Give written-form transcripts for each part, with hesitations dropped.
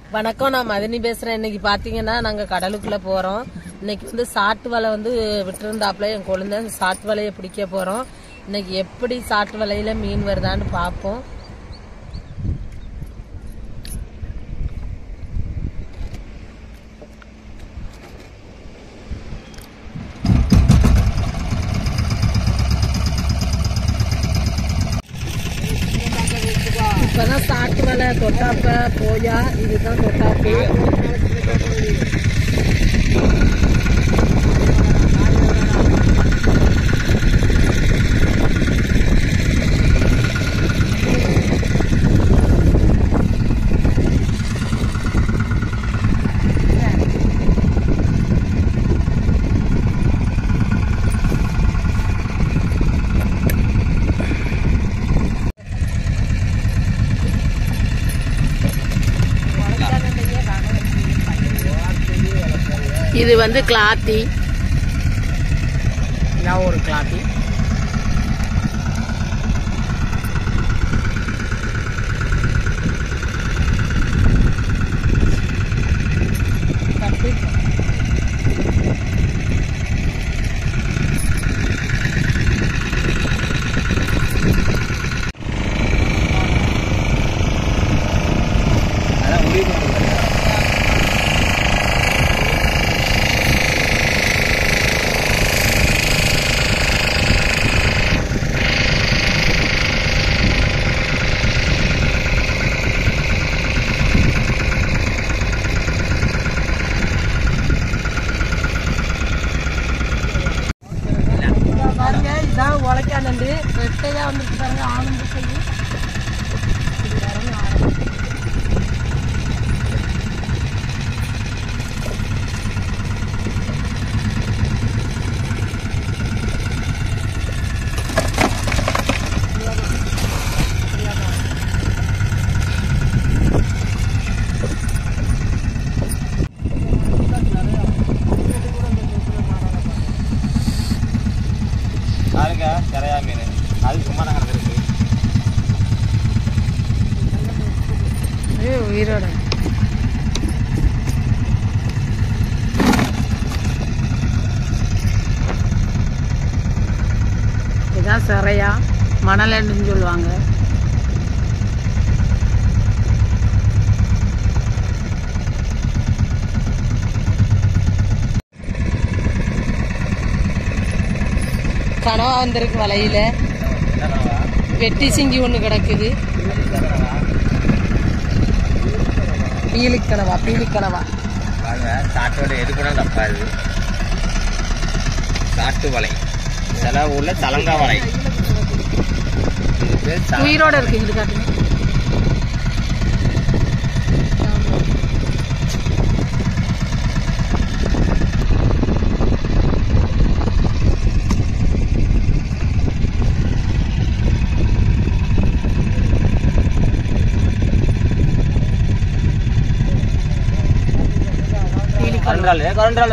வணக்கம், நான் மதினி பேசுறேன். இன்னைக்கு பாத்தீங்கன்னா நாங்க கடலுக்குள்ள போறோம். இன்னைக்கு சாட்டு வலை விட்டுருந்தாப்புல என் குழந்தை சாட்டு வலையை பிடிக்க போறோம். இன்னைக்கு எப்படி சாட்டு வலையில மீன் வருதான்னு பாப்போம். இப்பதான் சாட்டு வலை தொட்டாப்ப போயா, இதுதான் தொட்டாப்பு. இது கிளாத்தி, இதான் ஒரு கிளாத்தி. உழைக்காண்டு ரெட்டையா வந்துருக்காங்க. ஆனந்த செய்யும் உயிரோட. இதுதான் சிறையா, மணலன்னு சொல்லுவாங்க. கனவா வந்திருக்கு வலையில. வெட்டி சிங்கி ஒண்ணு கிடக்குது. பீலிக்கணவா, பீலிக்கணவா. சாட்டோட எது கூட தப்பாது. சாட்டு வலை, சில ஊர்ல தலங்கா வலை. உயிரோட இருக்கு. இது காட்டுங்க. கரண்டால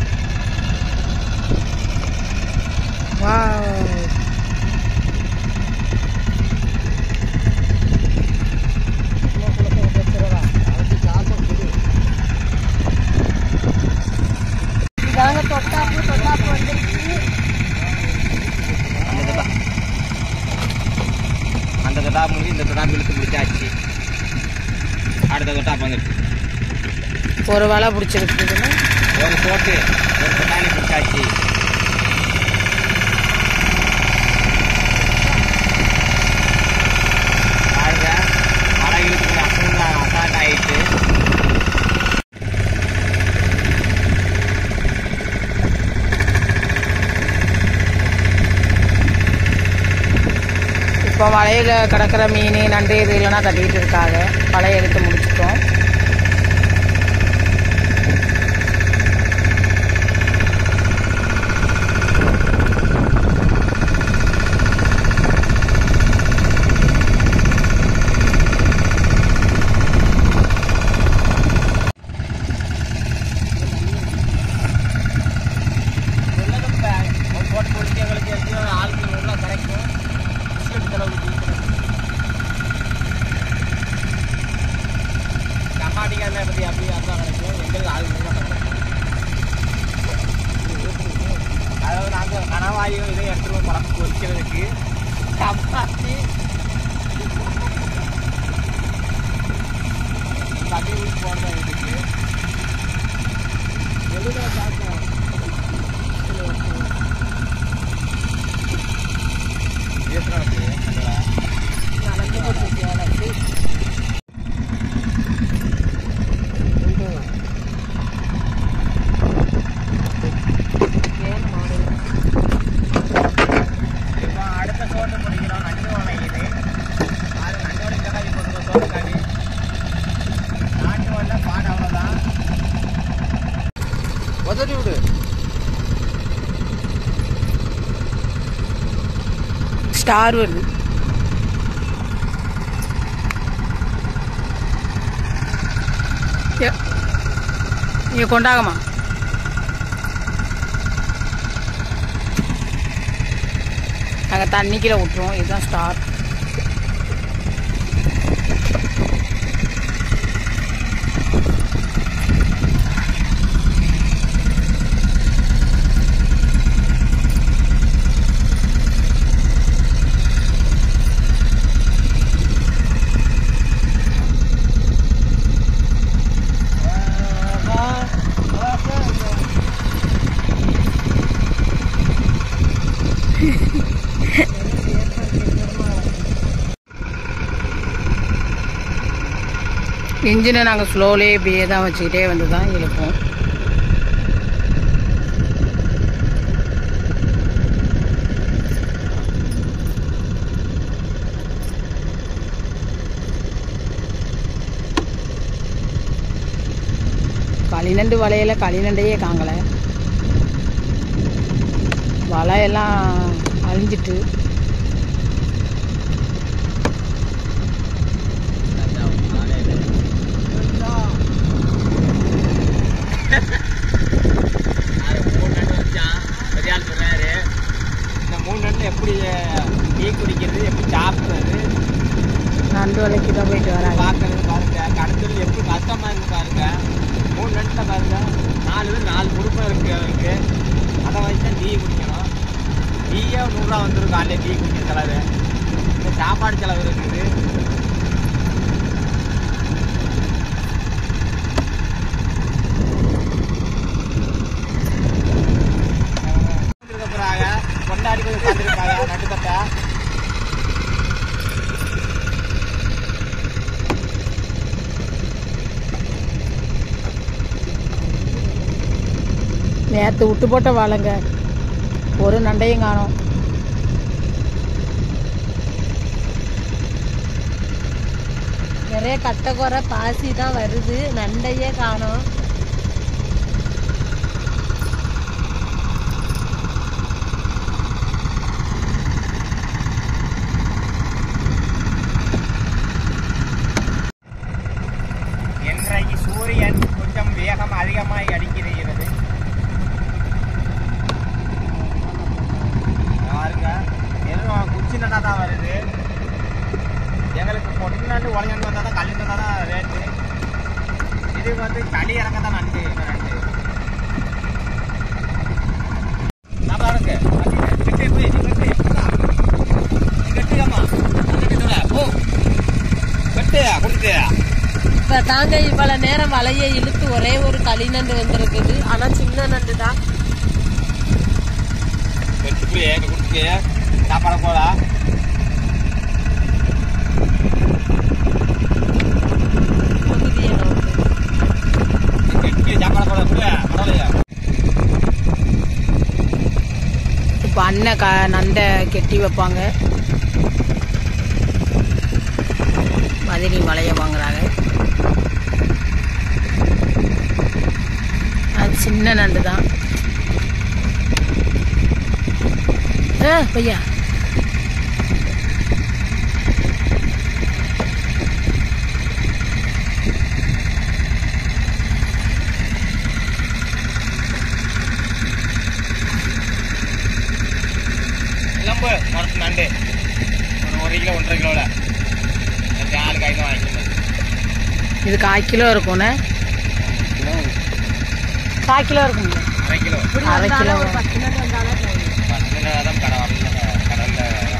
தொட்டாப்பு தொட்டாப்பு வந்துருச்சு. அந்த தொட்டாப்பு முடிஞ்சு இந்த தொட்டாப்பு இழுத்து முடிச்சாச்சு. அடுத்த தொட்டாப்பு வந்துருச்சு. ஒரு வலை பிடிச்சிருக்கு. ஒரு போட்டு ஒரு தொட்டாலி பிடிச்சாச்சு. பாருங்க, மழை இழுத்து அசால்ட் ஆயிடுச்சு. இப்போ வலையில கிடக்கிற மீன் நண்டு இது இல்லைன்னா கட்டிக்கிட்டு இருக்காங்க. வலையை எடுத்து முடிச்சிட்டோம். மாட்டிக்காத பற்றி அப்படி அதுதான் கிடைக்கும். எங்களுக்கு ஆள் அதாவது நாங்கள் கனவாயும் இதை எடுத்துருவோம் குழம்பு பொரிக்கிறதுக்கு. சப்பாத்தி தண்ணி ஊற்றி போடுறோம். இதுக்கு எதுதான் பார்க்கலாம். அடுத்த சோட்டு பிடிக்கிறோம். நண்டு வணங்குது. அது நண்டோட கடாய் போட்டுருக்கோம். சோட்டு காடி நாட்டு வரல பாடு அவ்வளோதான். உதறி விடு. ஸ்டார் வருது. இங்கே கொண்டாகமா நாங்கள் தண்ணிக்கீழே விட்டுருவோம். இதுதான் ஸ்டார். இன்ஜினை நாங்கள் ஸ்லோலே இப்படியே தான் வச்சுக்கிட்டே வந்து தான் இழுப்போம். களிநண்டு வலையில் களிநண்டையே காங்கலை. வலையெல்லாம் அழிஞ்சிட்டு எப்படி டீ குடிக்கிறது, எப்படி சாப்பிட்றது, நண்டு வலைக்கு தான் போயிட்டு வராங்க. பார்க்கறது பாருங்க. கடத்தல் எப்படி கஷ்டமாக இருக்கு பாருங்க. 3 நண்டில் பாருங்க 4 குடும்பம் இருக்கு அவருக்கு. அதை வச்சு தான் டீ குடிக்கணும். டீயே 100 ரூபா வந்துடும். காலையில் டீ குடிக்கிற செலவு, இந்த சாப்பாடு செலவு இருக்குது. கொண்டாடி கொஞ்சம் பார்த்துருக்காங்க நட்டு தட்டை. நேற்று விட்டு போட்ட வாழைங்க ஒரு நண்டையும் காணோம். நிறைய கட்டக்குறை பாசி தான் வருது, நண்டையே காணோம். இன்றைக்கு சூரியன் கொஞ்சம் வேகம் அதிகமாகி அடிக்கிறது. பாருங்க எல்லாம் குச்சி நண்டா தான் வருது. எங்களுக்கு பொட்டு நண்டு உலகண்டு வந்தால் தான் கல் நண்டா தான் ரேட்டு. இது வந்து களி இறங்க தான் நண்டு. இந்த நண்டு நான் பாருங்க கெட்டு போய் கெட்டுக்கம்மா போ கெட்டு கொடுத்து. இப்போ தாங்க இவ்வளோ நேரம் வலையை இழுத்து ஒரே ஒரு களிநண்டு வந்துருக்குது. ஆனால் சின்ன நண்டு தான். கொடுத்து சாப்பாடு போலாம். சாப்பாடு போல பரவாயில்லையா. இப்போ அண்ணன் நண்டை கெட்டி வைப்பாங்க. மதினி வலைய வாங்குறாங்க. அது சின்ன நண்டு தான். பையா இளம்பு மரத்து நண்டு ஒரு 1 கிலோ 1.5 கிலோவில் 4 காய் தான் வாங்கிக்கணும். இது 1/4 கிலோ இருக்கும்ண்ணே. 1/4 கிலோ இருக்கும். 1/2 கிலோ. 1/2 கிலோ. ஒரு 10 நண்டு வந்தாலே போதும். 10 தான் கடல்ல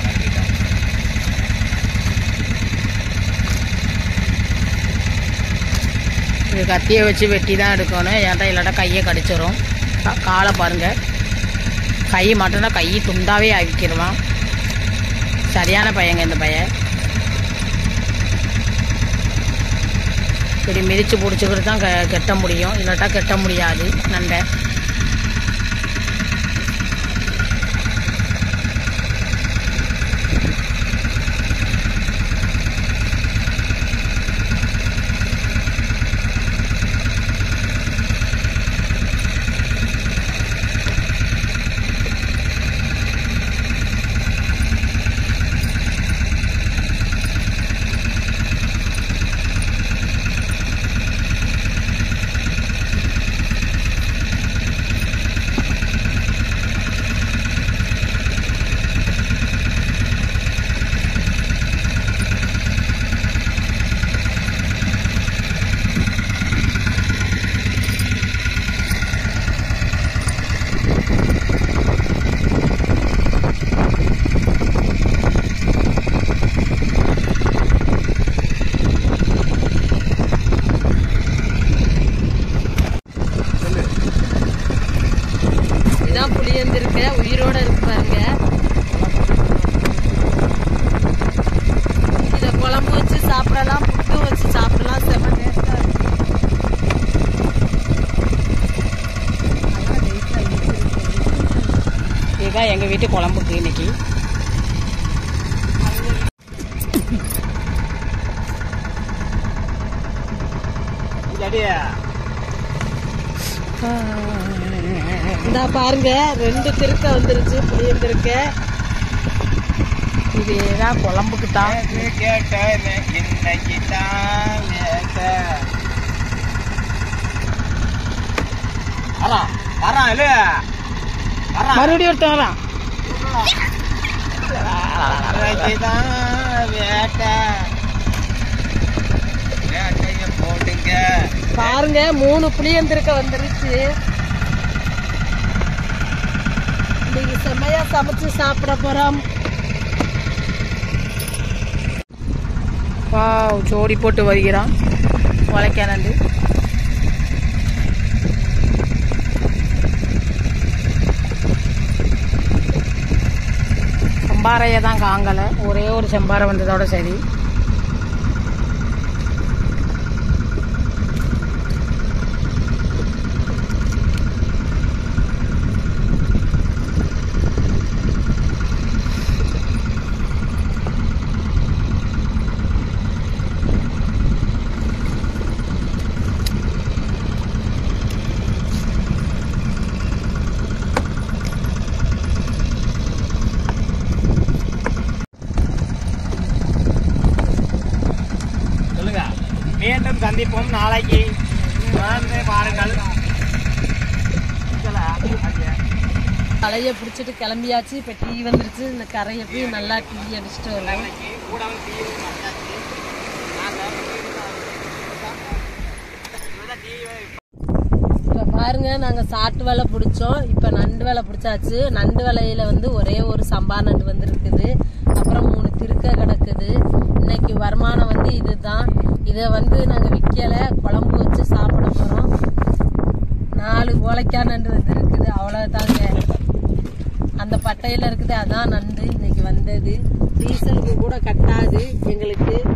இது கத்தியை வச்சு வெட்டி தான் எடுக்கணும். ஏன்டா இல்லாட்டா கையை கடிச்சிடும். காலை பாருங்க, கை மட்டும்னா கை துண்டாவே ஆக்கிடுவான். சரியான பையங்க இந்த பையன். இப்படி மிதிச்சு பிடிச்சிக்கிட்டு தான் கெட்ட முடியும், இல்லாட்டா கெட்ட முடியாது நண்டை. புளியந்திருக்க உயிரோட இருக்கு பாருங்க. இத குழம்பு வச்சு சாப்பிடலாம், புட்டு வச்சு சாப்பிடலாம். செம டேஸ்டா இருக்கு. இதுதான் எங்க வீட்டு குழம்புக்கு இன்னைக்கு. இந்த பாருங்க 2 திருக்க வந்துருச்சு, புளியந்திருக்க. இதுதான் குழம்புக்கு தான். மறுபடியும் ஒருத்தன் வரான். பாருங்க 3 புளியந்திருக்க வந்துருச்சு. இன்னைக்கு செம்மையா சமைச்சு சாப்பிட போறோம். வாவ், ஜோடி போட்டு வருகிறான் வளைக்கானந்து. செம்பாறையை தான் காங்கலை, ஒரே ஒரு செம்பாறை வந்ததோட சரி. மீண்டும் சந்திப்போம் நாளைக்கு. பாருங்கள், களைய பிடிச்சிட்டு கிளம்பியாச்சு. இப்ப டீ வந்துருச்சு. இந்த கரையை போய் நல்லா டீ அடிச்சுட்டு வருவோம். இப்ப பாருங்க, நாங்க சாட்டு வலை பிடிச்சோம். இப்ப நண்டு வலை பிடிச்சாச்சு. நண்டு வலையில வந்து ஒரே ஒரு சம்பா நண்டு வந்து இருக்குது. அப்புறம் 3 திருக்க கிடக்குது. இன்னைக்கு வருமானம் வந்து இதுதான். இதை வந்து நாங்க விற்கல, குழம்பு வச்சு சாப்பிட போறோம். 4 கோலைக்காய் நண்டு வந்து இருக்குது. அவ்வளவுதாங்க. அந்த பட்டையில இருக்குது, அதான் நண்டு இன்னைக்கு வந்தது. டீசலுக்கு கூட கட்டாது எங்களுக்கு.